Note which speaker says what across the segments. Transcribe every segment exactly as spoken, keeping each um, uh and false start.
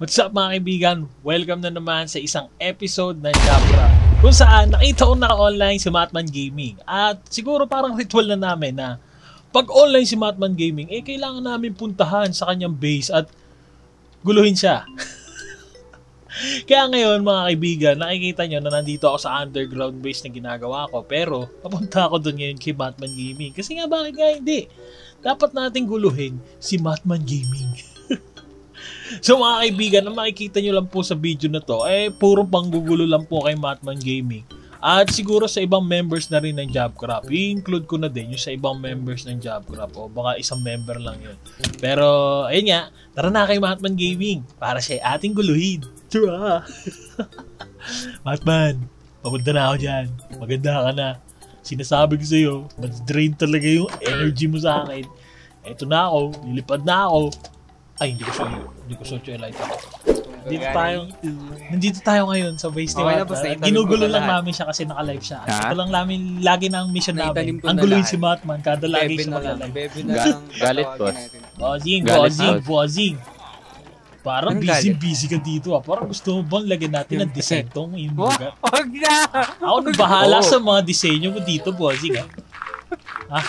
Speaker 1: What's up mga kaibigan? Welcome na naman sa isang episode ng Jabcraft kung saan nakita ko naka-online si Matman Gaming. At siguro parang ritual na namin na pag online si Matman Gaming, eh kailangan namin puntahan sa kanyang base at guluhin siya. Kaya ngayon mga kaibigan, nakikita nyo na nandito ako sa underground base na ginagawa ko. Pero papunta ako doon ngayon kay Matman Gaming. Kasi nga bakit nga hindi? Dapat nating guluhin si Matman Gaming. So mga kaibigan, ang makikita nyo lang po sa video na to, eh puro panggugulo lang po kay Matman Gaming. At siguro sa ibang members na rin ng Jabcraft. I-include ko na din yung sa ibang members ng Jabcraft. O baka isang member lang yun. Pero ayun nga, tara na kay Matman Gaming para siya ating guluhin. Tara! Matman, papunta na ako dyan. Maganda ka na. Sinasabi ko sa'yo, mas-drain talaga yung energy mo sa akin. Eto na ako, lilipad na ako. Ay, hindi ko so hindi ko so light ako. Dito tayo. Nandito tayo ngayon sa base ni Matman. Ginugulo lang namin siya kasi naka-live siya. At ito lang namin lagi na ang mission namin. Ang guluhin si Matman kada lagi siya mag-live.
Speaker 2: Galit boss.
Speaker 1: Bossing, bossing, bossing. Parang busy-busy ka dito ah. Parang gusto mo bang lagyan natin ng disektong yung lugar?
Speaker 3: Huwag na!
Speaker 1: Ako nang bahala sa mga disenyo mo dito, bossing ah. Ha?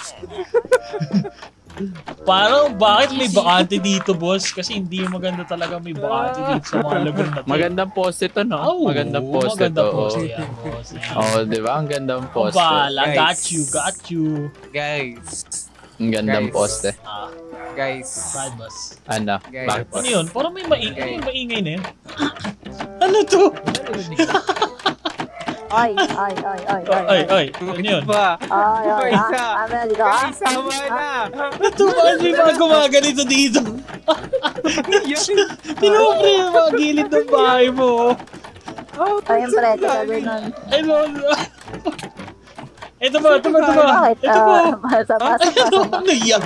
Speaker 1: Parang bakit may bakante dito, boss? Kasi hindi yung maganda talaga may bakante dito sa mga lugar na to.
Speaker 2: Magandang poste to, no?
Speaker 1: Oh,
Speaker 2: magandang poste
Speaker 1: magandang
Speaker 2: to.
Speaker 1: Poste yan, boss.
Speaker 2: Oo, oh, di ba? Ang gandang poste.
Speaker 1: Bala, got you, got you.
Speaker 3: Guys.
Speaker 2: Ang gandang
Speaker 3: Guys.
Speaker 2: poste.
Speaker 1: Ah,
Speaker 3: Guys.
Speaker 1: right, boss.
Speaker 2: Ano?
Speaker 3: Guys.
Speaker 2: Bakit boss?
Speaker 1: Ano yun? Parang may maingay, may maingay na yun. Ano to?
Speaker 4: Ay, ay, ay, ay, ay.
Speaker 1: Ay, ay, ano yun?
Speaker 3: Ba?
Speaker 4: Ay, ay,
Speaker 3: Isa.
Speaker 4: ah. Ano dito, ah?
Speaker 3: Guys, sama na!
Speaker 1: Ito ba? May mga gumaganito dito. Tinukri yung mga gilid ng bahay mo.
Speaker 4: Ay, yung pre, sabi nun.
Speaker 1: Ay, lolo. Ito ba? Ito ba? Ito ba?
Speaker 4: Bakit?
Speaker 1: Ito ba?
Speaker 4: Ah, Pasa, pasa, pasa.
Speaker 1: Ano yan?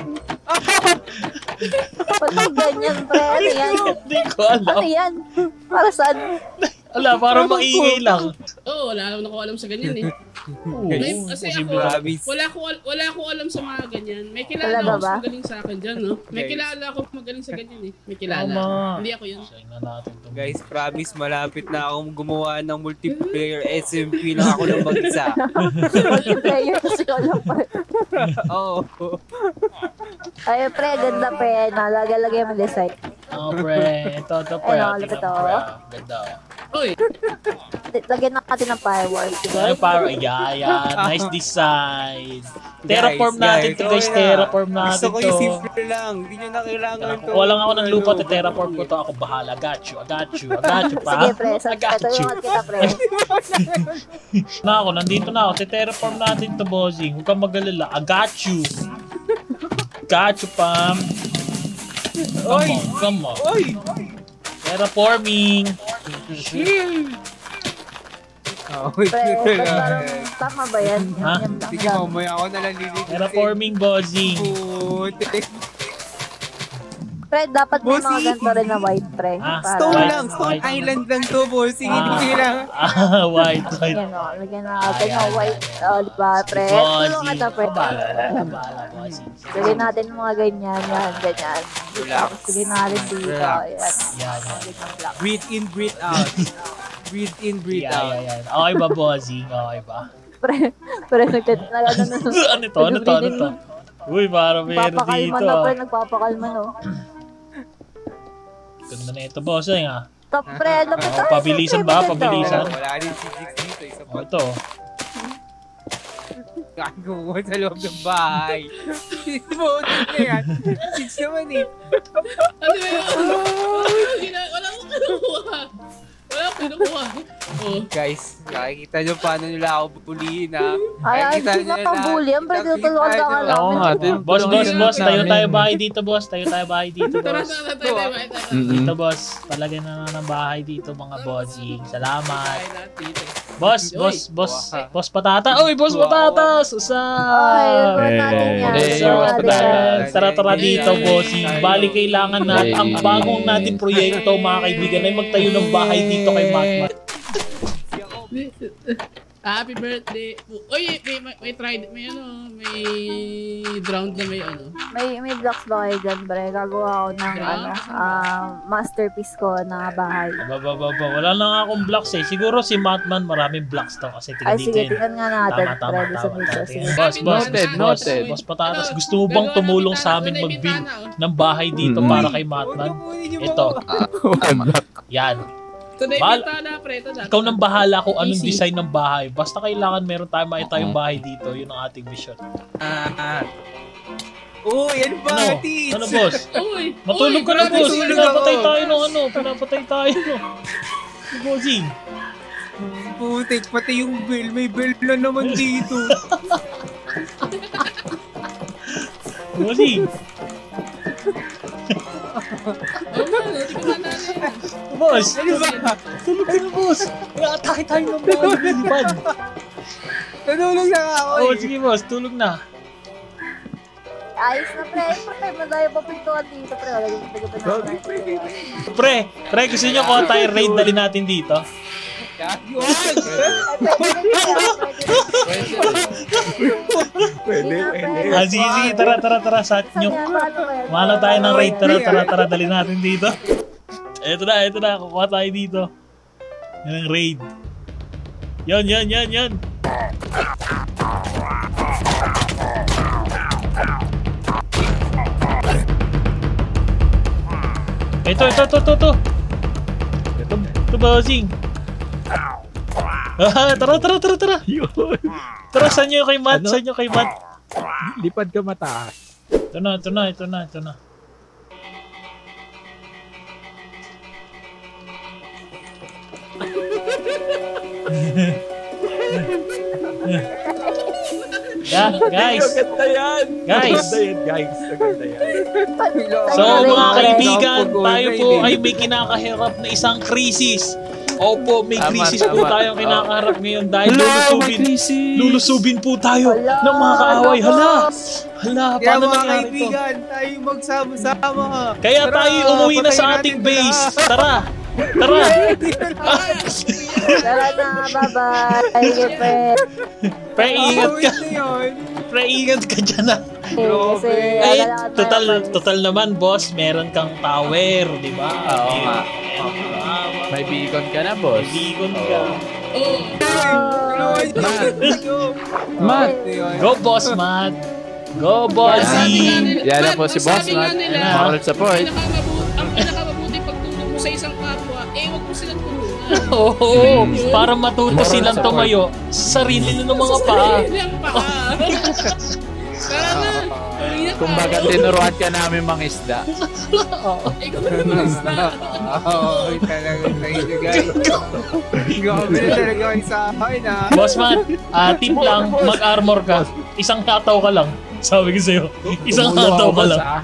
Speaker 4: Ba't ang ganyan, pre? Ano yan?
Speaker 1: Hindi ko alam.
Speaker 4: Ano yan? Para saan?
Speaker 1: Wala, parang maingay lang.
Speaker 5: Oo, oh, wala naman ako alam sa ganyan eh.
Speaker 1: Oo,
Speaker 5: May, kasi ako,
Speaker 3: Promise.
Speaker 5: wala ko wala ko alam sa mga ganyan. May kilala
Speaker 4: Talaga
Speaker 5: ako
Speaker 4: ba?
Speaker 5: magaling sa akin dyan, no? May
Speaker 3: Guys.
Speaker 5: kilala ako magaling sa ganyan eh. May kilala.
Speaker 1: Tama.
Speaker 5: Hindi ako yun.
Speaker 1: Sign na natin to.
Speaker 3: Guys, promise, malapit na akong gumawa ng multiplayer S M P lang ako ng mag-isa.
Speaker 4: Multiplayer kasi wala pa.
Speaker 3: Oo.
Speaker 4: Ay, pre, ganda, pre. Nalagay-lagay mo design.
Speaker 1: Oh, pre. Ito, ito, pre.
Speaker 4: Ayun,
Speaker 1: Tingnan
Speaker 4: lapit
Speaker 1: mo,
Speaker 4: ako.
Speaker 1: pre. Ganda, oh.
Speaker 5: Oy,
Speaker 4: Lagyan natin ng fireworks.
Speaker 1: Ay, parang, yeah, yeah. Nice design. Terraform
Speaker 3: Guys,
Speaker 1: natin
Speaker 3: guys,
Speaker 1: to, guys.
Speaker 3: okay na.
Speaker 1: Terraform natin
Speaker 3: Gusto ko
Speaker 1: to.
Speaker 3: yung simple lang. Hindi nyo na kailangan to.
Speaker 1: Kuha lang ako ng lupa, te-terraform ko to. Ako bahala. I got you, I got you, I got you, pa.
Speaker 4: Sige, pre. Sa,
Speaker 1: I got
Speaker 4: ito
Speaker 1: you.
Speaker 4: yung kita, pre.
Speaker 1: Na ako, nandito na ako. Te-terraform natin to, bossing. Huwag kang mag-alala. I got you. Got you, Pam. Come
Speaker 3: Oy!
Speaker 1: on, come on.
Speaker 3: Oy!
Speaker 1: Terraforming.
Speaker 3: Oh, wait.
Speaker 4: Pre, ba't parang tama ba yan?
Speaker 1: Ha?
Speaker 4: Yan, yan,
Speaker 3: Sige,
Speaker 4: yan.
Speaker 3: mamaya ako nalang lilitin.
Speaker 1: Terraforming, bossing.
Speaker 3: Puti.
Speaker 4: Pre, dapat may mga
Speaker 3: Bossy.
Speaker 4: ganito rin na white, pre.
Speaker 1: Ah,
Speaker 4: Para-
Speaker 3: Stone
Speaker 1: White,
Speaker 3: lang. Stone
Speaker 1: white.
Speaker 3: Island lang to, bossing. Hindi
Speaker 1: Ah.
Speaker 3: kailangan.
Speaker 1: Ah, white, white.
Speaker 4: Yan o, lagyan natin ng white. O, diba, pre?
Speaker 1: Bossing.
Speaker 4: Tulong kita, pre.
Speaker 1: Kabala, kabala, bossing.
Speaker 4: Lagyan natin ng mga ganyan, yan, ganyan.
Speaker 3: Relax.
Speaker 4: Tapos lagyan natin dito,
Speaker 3: Relax.
Speaker 4: yan.
Speaker 1: Yan, yan.
Speaker 4: Ganyan lang.
Speaker 3: Breathe in, breathe out. Breathe in, breathe
Speaker 1: Yan,
Speaker 3: out.
Speaker 1: yan, yan. Okay ba, bossing? Okay ba?
Speaker 4: Pre, pre, nagkat, nag, ano, ano,
Speaker 1: Ano to? Ano to? Ano to? Uy, parang meron
Speaker 4: Nagpapakalma
Speaker 1: dito.
Speaker 4: na, pre,
Speaker 1: ah.
Speaker 4: nagpapakalma, no?
Speaker 1: Ganda na ito, bossing, ah.
Speaker 4: Top, pre, lapit
Speaker 1: Oh,
Speaker 4: tayo.
Speaker 1: pabilisan
Speaker 4: pre,
Speaker 1: ba?
Speaker 4: maganda,
Speaker 1: Pabilisan?
Speaker 4: oh.
Speaker 3: Wala rin si Jix dito. Isa
Speaker 1: Oh,
Speaker 3: pa.
Speaker 1: ito.
Speaker 3: Gago sa loob ng bahay. Simotin na yan. Jix naman eh.
Speaker 5: ano yun? Gina- Wala akong kinukuha. Wala akong kinukuha. Oh.
Speaker 3: Guys, nakikita nyo paano nila ako bubulihin ha.
Speaker 4: Ay, ay,
Speaker 3: Nakikita
Speaker 4: hindi
Speaker 3: nyo
Speaker 4: na pambuli. Ang pre, tinutulungan ka nga
Speaker 2: Oo
Speaker 4: namin.
Speaker 2: nga, din.
Speaker 1: Boss, boss, boss. Tayo
Speaker 2: namin.
Speaker 1: tayo bahay dito, boss. Tayo tayo bahay dito,
Speaker 5: Tara,
Speaker 1: boss.
Speaker 5: tara, tayo, tayo, tayo, tayo.
Speaker 2: Mm-mm.
Speaker 1: Dito, boss. Palagyan na na ng bahay dito, mga bossing. Salamat.
Speaker 5: Tayo natin.
Speaker 1: Boss,
Speaker 5: Uy.
Speaker 1: boss, boss.
Speaker 3: Wow.
Speaker 1: Boss patata. Uy, boss patatas.
Speaker 4: Ay,
Speaker 1: Usap.
Speaker 4: ruwan natin yan.
Speaker 2: Eh,
Speaker 4: Ruwan
Speaker 2: mas
Speaker 4: natin
Speaker 2: madala.
Speaker 4: yan.
Speaker 1: Tara-tara dito, bossing. Bali, kailangan natin, ang bagong natin proyekto, mga kaibigan, ay magtayo ng bahay dito kay Matman.
Speaker 5: Happy birthday. Uy, may, may, may tried, may ano, may drowned na may ano.
Speaker 4: May may blocks ba kayo dyan, bre? Gagawa ako ng
Speaker 5: Yeah.
Speaker 4: ano, ah, masterpiece ko na bahay.
Speaker 1: Ba, ba, ba, ba. Wala na nga akong blocks eh. Siguro si Matman maraming blocks to kasi tingnan
Speaker 4: Ay,
Speaker 1: dito
Speaker 4: sige,
Speaker 1: yun.
Speaker 4: tingnan nga natin.
Speaker 1: Tama, tama,
Speaker 4: Pre, doon sa
Speaker 1: tama,
Speaker 4: video.
Speaker 1: tama.
Speaker 4: Sige.
Speaker 1: Boss, boss,
Speaker 2: Noted,
Speaker 1: boss,
Speaker 2: noted.
Speaker 1: boss Patatas, gusto mo bang tumulong sa amin mag-build ng bahay dito
Speaker 2: Mm.
Speaker 1: para kay Matman? Ito, yan.
Speaker 5: Ito na
Speaker 1: Bal-
Speaker 5: ibenta na, pre. Ito na.
Speaker 1: Ikaw nang bahala kung anong
Speaker 5: Easy.
Speaker 1: design ng bahay. Basta kailangan meron tayong makita yung bahay dito. Yun ang ating mission.
Speaker 3: Ah. Oh, yan ba,
Speaker 1: Ano?
Speaker 3: Tits?
Speaker 1: Ano, boss?
Speaker 5: Uy!
Speaker 1: Matulog
Speaker 5: uy,
Speaker 1: ka na,
Speaker 5: grabe,
Speaker 1: boss.
Speaker 5: tulog
Speaker 1: Pinapatay
Speaker 5: ako.
Speaker 1: tayo ng ano. Pinapatay tayo. Si Bossing.
Speaker 3: Putik, pati yung bell. May bell na naman dito.
Speaker 1: Bossing.
Speaker 5: Oo nga, no, tingnan natin.
Speaker 1: Boss. Tulog ka na, boss. I-atake tayo ng mga lumilipad.
Speaker 3: Nanulog na nga ako
Speaker 1: Oo,
Speaker 3: eh.
Speaker 1: sige, boss. Tulog na.
Speaker 4: Ayos na, pre. Pre, madaya pa pintuan dito, pre. Wala yung tagapan na pre.
Speaker 1: Pre, pre, gusto nyo kuha tayo raid dali natin dito?
Speaker 3: Yun.
Speaker 4: Pwede, pwede.
Speaker 1: Ah, sige, sige. Tara, tara, tara. Sa nyo. Mahalo tayo ng raid. Tara, tara, tara. Dali natin dito. Eto na, eto na. Kukuha tayo dito. Yan ang raid. Yan, yan, yan, yan. Ito, ito, ito, ito, ito. Ito, ito, bossing. Ah, tara, tara, tara, tara.
Speaker 6: Yun.
Speaker 1: Tara, saan nyo kay Matt?
Speaker 6: Ano?
Speaker 1: Saan nyo kay Matt?
Speaker 6: Lipad ka mataas.
Speaker 1: Ito na, ito na, ito na, ito na. Yeah, guys.
Speaker 6: Maganda yan.
Speaker 1: Guys.
Speaker 6: Maganda yan, guys. Maganda yan.
Speaker 1: So mga kaibigan, tayo po ay may kinakahirap na isang krisis. Opo, may
Speaker 2: Tama,
Speaker 1: krisis po
Speaker 2: tama.
Speaker 1: tayong kinakaharap ngayon dahil
Speaker 2: Hello,
Speaker 1: lulusubin,
Speaker 2: may krisis.
Speaker 1: lulusubin po tayo
Speaker 4: Hala,
Speaker 1: ng mga kaaway.
Speaker 4: hala,
Speaker 1: Hala,
Speaker 4: boss.
Speaker 1: hala,
Speaker 3: Kaya
Speaker 1: paano
Speaker 3: mga
Speaker 1: nangyari ito?
Speaker 3: kaibigan, tayo magsama-sama.
Speaker 1: Kaya
Speaker 3: Tara,
Speaker 1: tayo umuwi na sa
Speaker 3: patayin
Speaker 1: ating
Speaker 3: natin
Speaker 1: base.
Speaker 3: sila.
Speaker 1: Tara, tara.
Speaker 4: Tara na, bye-bye. Sige, pre.
Speaker 1: Pre, ingat ka.
Speaker 3: Wait na yun.
Speaker 1: Pre, ingat ka dyan ah.
Speaker 4: Kasi,
Speaker 1: Ay,
Speaker 4: kailangan tayo
Speaker 1: total,
Speaker 4: mag-
Speaker 1: total naman boss, meron kang tower, di ba?
Speaker 2: Oo nga.
Speaker 1: Ah,
Speaker 2: May beacon ka na, boss.
Speaker 1: Bigon ka.
Speaker 5: Oo.
Speaker 3: Tulungan niyo.
Speaker 2: Matt.
Speaker 3: Matt.
Speaker 1: Go boss, Matt. Go bossy.
Speaker 2: Yan na po si Boss
Speaker 5: Sabi nga
Speaker 2: Matt.
Speaker 5: nila,
Speaker 2: Moral support.
Speaker 5: pinakamabuti, ang pinakamabuti pagtulong mo sa isang kapwa, eh wag mo silang tulungan.
Speaker 1: Oo, para matuto
Speaker 2: Moral
Speaker 1: silang
Speaker 2: support.
Speaker 1: tumayo sa sarili nila ng mga paa.
Speaker 5: Sarili ang paa. Tara na. Uwi na
Speaker 2: Kumbaga,
Speaker 5: tayo.
Speaker 2: tinuruan ka namin mga isda.
Speaker 5: Ikaw na naman na.
Speaker 3: Oo, talaga tayo guys. Grabe na talaga kayo sa akin ah.
Speaker 1: Boss Matt, ah, tip lang, mag-armor ka. Isang hataw ka lang. Sabi ko sa'yo, isang
Speaker 6: Tumulong
Speaker 1: hataw
Speaker 6: ako,
Speaker 1: ka
Speaker 6: boss,
Speaker 1: lang.
Speaker 6: ah.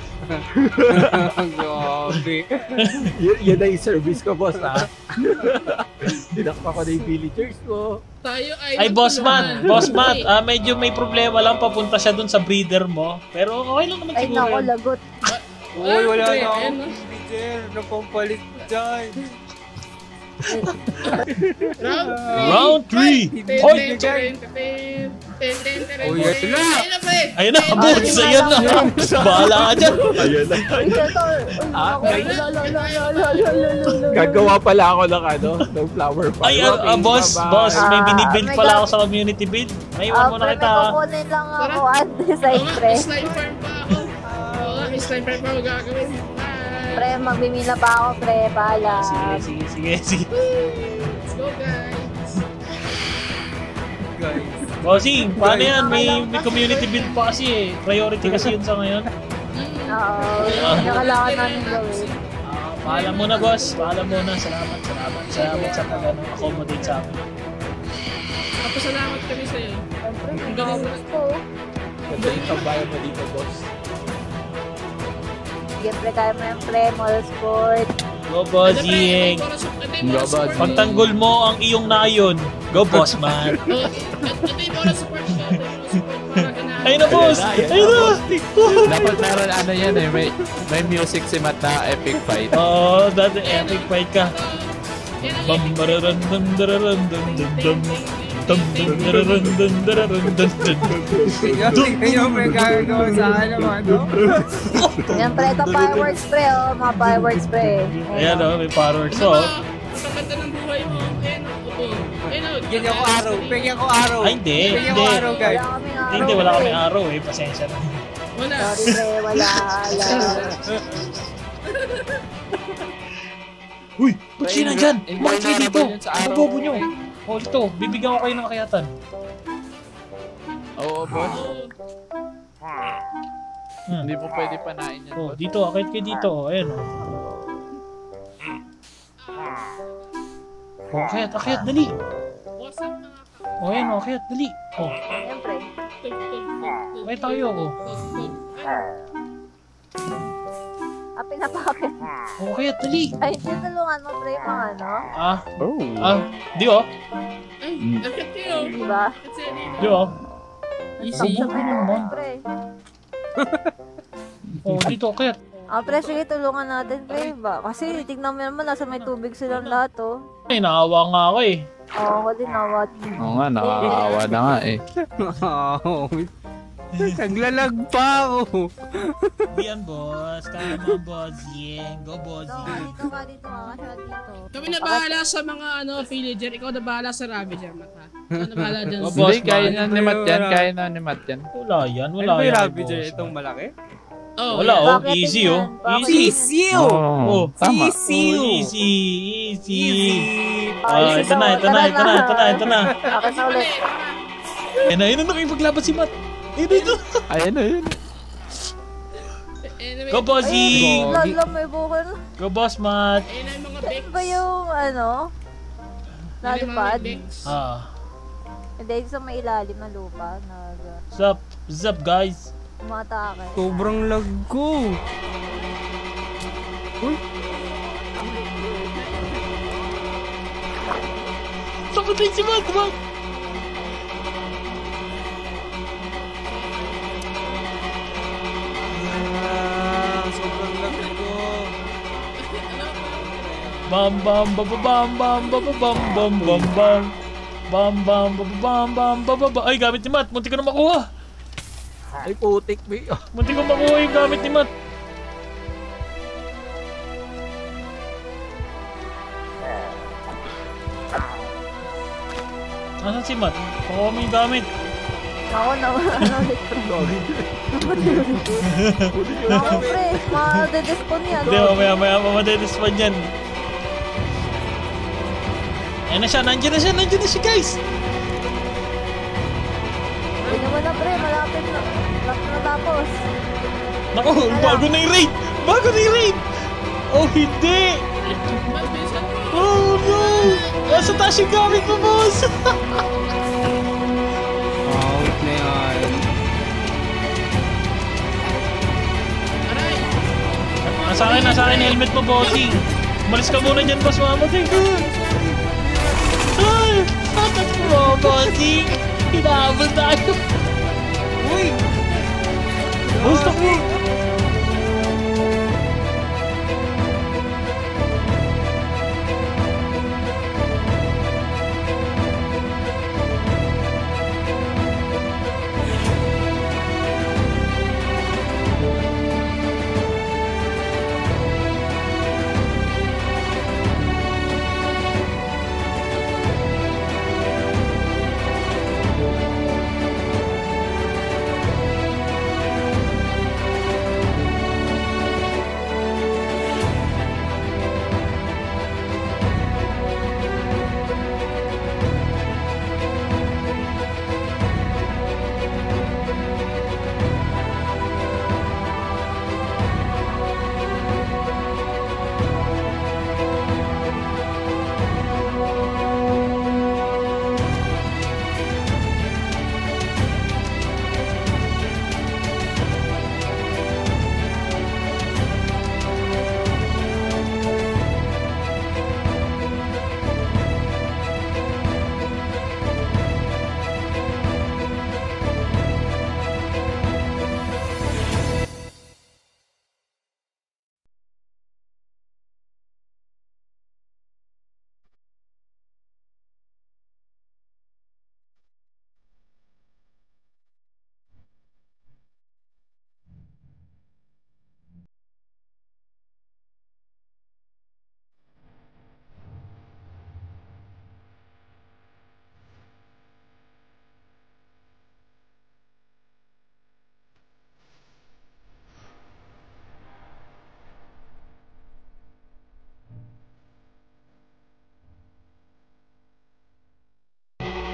Speaker 3: Grabe.
Speaker 6: Y- yan na yung service ko, boss, ha? Dinakpa ko na yung villagers ko.
Speaker 5: Tayo ay
Speaker 1: Ay, Boss Matt,
Speaker 5: magtulungan.
Speaker 1: Boss Matt, ah, medyo may problema lang, papunta siya dun sa breeder mo. Pero okay lang naman
Speaker 4: Ay,
Speaker 1: siguro
Speaker 4: nako,
Speaker 1: yun.
Speaker 4: lagot.
Speaker 3: Uy, wala
Speaker 5: pre,
Speaker 3: na
Speaker 5: ayan,
Speaker 3: akong
Speaker 5: no?
Speaker 3: teacher na pampalit dyan.
Speaker 1: Round three. Hoy!
Speaker 3: Oh, yes na.
Speaker 5: Ayun na, pre.
Speaker 1: Ayun na, boss, ayan na. Bahala ka dyan.
Speaker 6: Ayun na.
Speaker 4: Ay, ito.
Speaker 6: Ah,
Speaker 4: Ay,
Speaker 6: guys.
Speaker 4: lo, lo, lo, lo, lo, lo, lo, lo, lo.
Speaker 6: Gagawa pala ako ng ano, ng flower farm.
Speaker 1: Ay, ah, ah, boss,
Speaker 6: Bye-bye.
Speaker 1: boss, may
Speaker 4: Ah,
Speaker 1: binibuild
Speaker 4: may
Speaker 1: pala
Speaker 4: gag-
Speaker 1: ako sa community build. May
Speaker 4: Ah,
Speaker 1: iwan muna
Speaker 4: pre,
Speaker 1: kita.
Speaker 4: may
Speaker 1: ah.
Speaker 4: kukunin lang ako
Speaker 5: Tara.
Speaker 4: at design,
Speaker 5: Oo nga,
Speaker 4: pre.
Speaker 5: slime farm pa ako. Oo nga, slime farm pa ako gagawin. Bye.
Speaker 4: Pre, magbimila pa ako, pre. Pala.
Speaker 1: Sige, sige, sige, sige.
Speaker 5: Let's go, guys.
Speaker 3: Guys.
Speaker 1: Bossing, paano yan? May, may community build pa kasi eh. Priority kasi yun sa ngayon.
Speaker 4: Oo, yun yung kailangan namin gawin.
Speaker 1: Ah, paalam muna, boss. Paalam muna. Salamat, salamat. Salamat sa pag-accommodate sa amin.
Speaker 5: Kapasalamat kami sa'yo.
Speaker 4: Siyempre,
Speaker 5: Ang
Speaker 4: may
Speaker 5: galing mo.
Speaker 4: gawin ko.
Speaker 6: Ganda yung tambayan mo dito, boss.
Speaker 4: Siyempre, kaya mo yung pre, mall sport.
Speaker 1: Go, bossing.
Speaker 2: Go, boss.
Speaker 1: Pagtanggol mo ang iyong nayon. Go, boss, man.
Speaker 5: Ito yung moral support ko. Ito yung moral support para ganahan.
Speaker 1: Ayun na, boss. Ayun na.
Speaker 2: Dapat meron ano yan eh. May, may music si Matt na epic fight.
Speaker 1: Oo, dati epic fight ka.
Speaker 5: Yan ang
Speaker 1: Bam,
Speaker 5: epic.
Speaker 1: bararan, dam, dararan, dam, dam, dam. Dun, dun, dararun, dun, dararun, dun, dun.
Speaker 3: Tingnan, tingnan yung may gagagawa sa ano, ano?
Speaker 4: Yan pre, ito fireworks pre, oh. Mga fireworks pre.
Speaker 1: Ayan o, may fireworks
Speaker 5: Ano
Speaker 1: o.
Speaker 5: ba? Ang ganda ng buhay mo. Ayan o. Oo. Ayan o.
Speaker 3: Bigyan ko araw, bigyan ko araw.
Speaker 1: Ay, hindi,
Speaker 3: Bigyan ko
Speaker 1: hindi.
Speaker 3: araw, guys.
Speaker 4: Wala kaming araw.
Speaker 1: Hindi, wala
Speaker 4: pre.
Speaker 1: kami araw eh. Pasensya na.
Speaker 5: Wala.
Speaker 4: Sorry pre, wala. Wala.
Speaker 1: Uy, ba't siya nandyan?
Speaker 2: Invulnerable
Speaker 1: Bakit kayo dito?
Speaker 2: yun sa
Speaker 1: Ano
Speaker 2: araw.
Speaker 1: bobo nyo? O, ito, bibigyan ko kayo ng kakayatan.
Speaker 2: Oo, boss.
Speaker 5: Oo.
Speaker 1: Hmm.
Speaker 2: Hindi po pwede panain yan,
Speaker 1: Oh,
Speaker 2: boss.
Speaker 1: dito, akit kayo dito. Oh, ayan o. Oh, akit, akit, dali.
Speaker 5: What's up mga ka?
Speaker 1: Oh, ayan o, akit, dali. Oh,
Speaker 4: Yan pre.
Speaker 5: Tug, tug, tug, tug.
Speaker 1: akit tayo oh.
Speaker 5: Tug, tug.
Speaker 4: Apil na papil.
Speaker 1: Oh, akit, dali.
Speaker 4: Ay, tinulungan mo pre yung mga ano.
Speaker 1: Ah,
Speaker 2: Oh.
Speaker 1: ah, di oh.
Speaker 5: Ay, akit kayo.
Speaker 4: Di ba?
Speaker 5: Kasi dito.
Speaker 1: Di oh.
Speaker 5: Easy.
Speaker 1: Bobo naman.
Speaker 4: Pre.
Speaker 1: Oh, dito, akit.
Speaker 4: Ah, pre, sige, tulungan natin, pre, ba? Kasi, tignan mo naman, nasa may tubig silang lahat, oh.
Speaker 1: Ay, naawa nga ako eh.
Speaker 4: Oo, ako din, awat.
Speaker 2: Oo nga, nakakaawa na nga eh.
Speaker 3: Oh, naglalag pa ako.
Speaker 1: Yan, boss. Kaya mo, boss. Yeah, go, boss.
Speaker 4: Dito, dito ka, dito ka, kasi dito.
Speaker 5: Kami na bahala sa mga ano villager. Ikaw na bahala sa Ravager, Mata. Ikaw na bahala dyan.
Speaker 1: Oh,
Speaker 5: sa-
Speaker 1: boss,
Speaker 2: Hindi, kaya
Speaker 1: man.
Speaker 2: na ni Matt yan, kaya na ni Matt yan.
Speaker 1: Wala yan,
Speaker 3: Ano
Speaker 1: wala
Speaker 3: ba yung
Speaker 1: yan.
Speaker 3: Ravager
Speaker 1: boss.
Speaker 3: itong malaki?
Speaker 5: Oh,
Speaker 1: Wala,
Speaker 5: yeah.
Speaker 1: oh.
Speaker 4: Bakit
Speaker 1: Easy,
Speaker 4: yan?
Speaker 1: oh.
Speaker 4: Bakit
Speaker 1: Easy.
Speaker 4: yan?
Speaker 3: Easy!
Speaker 1: Oh,
Speaker 2: tama.
Speaker 3: Easy!
Speaker 1: Oh, easy, easy.
Speaker 4: Ah,
Speaker 1: Ah,
Speaker 4: easy
Speaker 1: ito na,
Speaker 4: daw.
Speaker 1: ito na, ito na, ito na, ito na.
Speaker 4: Bakit na ulit?
Speaker 1: Ayun na, ayun na, nakipaglaban si Matt. Ayun na, ito.
Speaker 2: Ayan na yun.
Speaker 5: Anyway,
Speaker 1: Go, bossy.
Speaker 4: Ay, lalo, may bukol.
Speaker 1: Go, boss, Matt.
Speaker 5: ayun na yung mga
Speaker 4: Saan
Speaker 5: Bex.
Speaker 4: ba yung, ano?
Speaker 5: Ayun yung mga
Speaker 4: Lalipad?
Speaker 5: Bex.
Speaker 1: Ah,
Speaker 4: Hindi, sa may ilalim ng lupa. Nag,
Speaker 1: what's up? What's up, guys?
Speaker 4: umatake.
Speaker 3: Sobrang lag ko.
Speaker 1: Takot rin si Matt, Matt.
Speaker 3: Ah, sobrang lag ko.
Speaker 1: Bam, bam, bam, bam, bam, bam, bam, bam, bam, bam. Bam, bam, bam, bam, bam, bam, bam, bam. Ay, gamit ni Matt. Munti ko na makuha.
Speaker 6: Ay, putik, may. Oh.
Speaker 1: Munti ko makuha yung gamit ni Matt. Nasaan si Matt? Pakuha mo yung gamit.
Speaker 4: Ako na, ano ulit, pre. Ako, pre. Ma-dedespawn yan.
Speaker 1: Hindi, mamaya, mamaya, mamadedespawn yan. Ayan na siya, nandiyan na siya, nandiyan na siya, guys.
Speaker 4: Hindi naman na, pre. Malapit na. Malapit na tapos.
Speaker 1: Naku, bago na yung raid! Bago na yung raid! Oh, hindi!
Speaker 5: Mas bilisan mo.
Speaker 1: Oh, no! Nasa taas yung gamit mo, boss!
Speaker 3: Out na yan.
Speaker 5: Aray!
Speaker 1: Nasa akin, nasa akin yung helmet mo, bossy. Umalis ka muna dyan, boss. Mamatay ka. Ay! Tatas mo, bossy. Hinahabol tayo.
Speaker 3: Uy!
Speaker 1: Boss, takbo.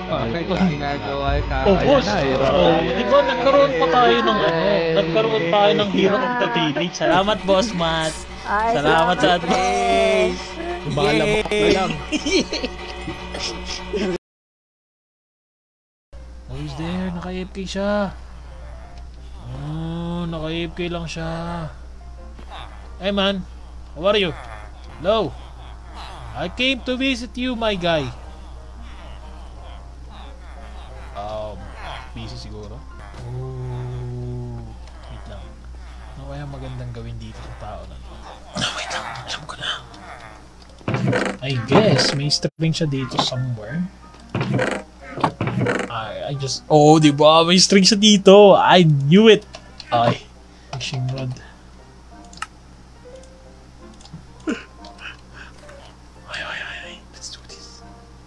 Speaker 3: Bakit ginagawa ka?
Speaker 1: Oh, boss.
Speaker 2: na, hero.
Speaker 1: Oh, di ba nagkaroon pa tayo ng ano? Nagkaroon tayo ng Hero of the Village. Salamat, Boss Matt.
Speaker 4: Ay,
Speaker 1: Salamat sa advice.
Speaker 6: Bahala mo na lang.
Speaker 1: Oh, he's there. Naka-A F K siya. Oh, naka-A F K lang siya. Hey man, how are you? Hello. I came to visit you, my guy. Um, busy siguro. Oh, wait lang. Ano kaya magandang gawin dito sa tao na to? Oh, wait lang, alam ko na. I guess may string siya dito somewhere. I, I just, oh, di ba? May string siya dito. I knew it. Ay, fishing rod. Ay, ay, ay, ay. Let's do this.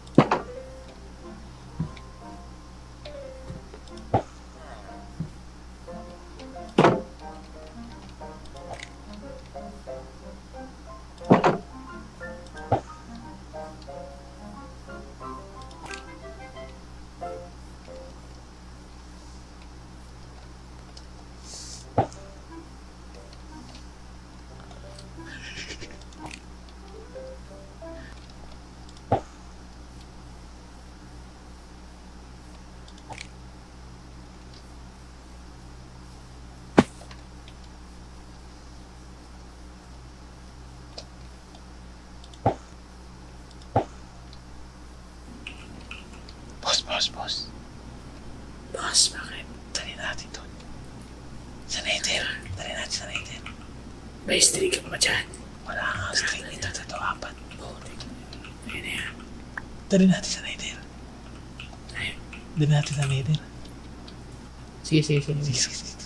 Speaker 1: Boss, boss, boss. Boss, bakit? Dali natin doon. Sa Nether. Dali natin sa Nether.
Speaker 5: May string ka pa ba dyan?
Speaker 1: Wala nga string ito. Ito, apat.
Speaker 5: Oo, ayun na yan.
Speaker 1: Dali natin sa Nether.
Speaker 5: Ayun.
Speaker 1: Dali natin sa Nether.
Speaker 5: Sige, sige, sige.
Speaker 1: Sige, sige, sige.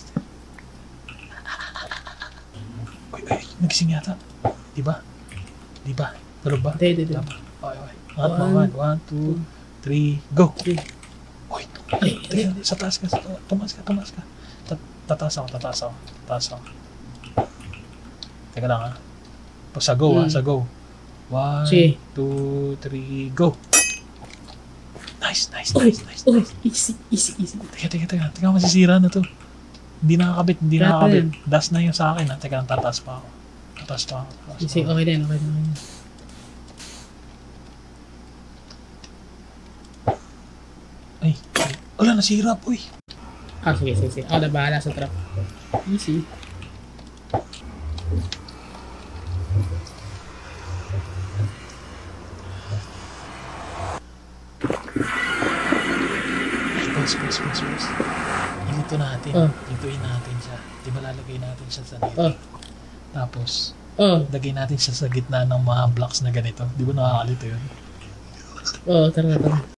Speaker 1: Uy, uy, nagising yata. Diba? Diba? Tulog ba?
Speaker 5: Hindi, hindi, hindi.
Speaker 1: Tama. Okay, okay. Angat mo, one, one, two, three, go! Uy,
Speaker 5: Ay,
Speaker 1: teka, sa taas ka, sa taas, tumaas ka, tumaas ka. Ta- Tataas ako, tataas ako, tataas ako. Teka lang ha. Pag sa go ha,
Speaker 5: Hmm.
Speaker 1: sa go. One,
Speaker 5: Sige.
Speaker 1: two, three, go! Nice, nice,
Speaker 5: Uy,
Speaker 1: nice, nice.
Speaker 5: uy, easy, easy, easy.
Speaker 1: Teka, teka, teka. Teka, masisira na to. Hindi nakakabit, hindi
Speaker 5: Kaya
Speaker 1: nakakabit.
Speaker 5: pa
Speaker 1: Das na yung sa akin ha. Teka lang, tataas pa ako. Tataas pa ako. Tataas
Speaker 5: Easy,
Speaker 1: pa ako.
Speaker 5: okay na yan, okay na yan.
Speaker 1: Ay, ay. Wala, nasira po eh.
Speaker 5: Ah, sige, sige, sige. Ako na bahala sa trap. Easy.
Speaker 1: Boss, boss, boss, boss. Ito natin.
Speaker 5: Oh.
Speaker 1: Ituin natin siya. Di ba lalagay natin siya sa dito?
Speaker 5: Oh,
Speaker 1: Tapos,
Speaker 5: oh,
Speaker 1: lagay natin siya sa gitna ng mga blocks na ganito. Di ba nakakalito yun?
Speaker 5: oh, tara na, tara.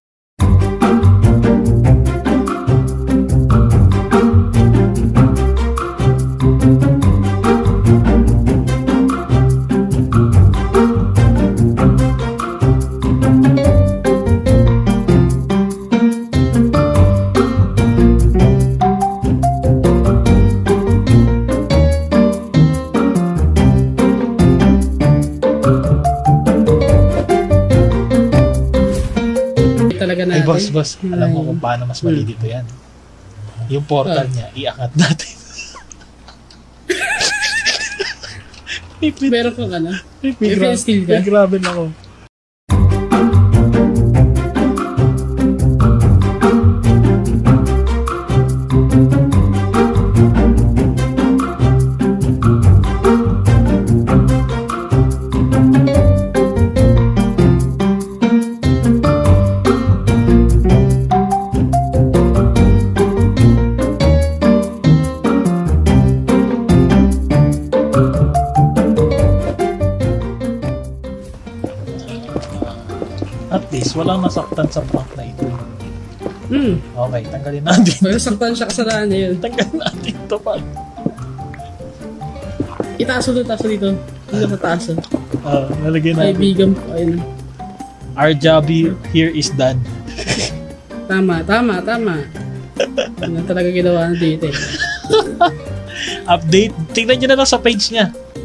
Speaker 5: Talaga
Speaker 1: Ay,
Speaker 5: natin.
Speaker 1: boss, boss. Alam mo kung paano mas mali dito yan. Yung portal
Speaker 5: Ah.
Speaker 1: niya, iangat natin. May pit-
Speaker 5: Meron kang ano?
Speaker 1: may
Speaker 5: May
Speaker 1: gra-
Speaker 5: steel ka?
Speaker 1: may grabe na ako. At least, walang nasaktan sa prank na ito.
Speaker 5: Hmm.
Speaker 1: Okay, tanggalin natin.
Speaker 5: Masasaktan siya kasalanan niya yun.
Speaker 1: Tanggalin natin ito pa.
Speaker 5: Itaas mo dito, taas mo dito. Dito sa taas. oh.
Speaker 1: Uh, nalagay natin.
Speaker 5: Kaibigan po. Ayun.
Speaker 1: Our job here is done.
Speaker 5: Tama, tama, tama. Ano talaga ginawa na dito eh.
Speaker 1: Update. Tingnan nyo na lang sa page niya.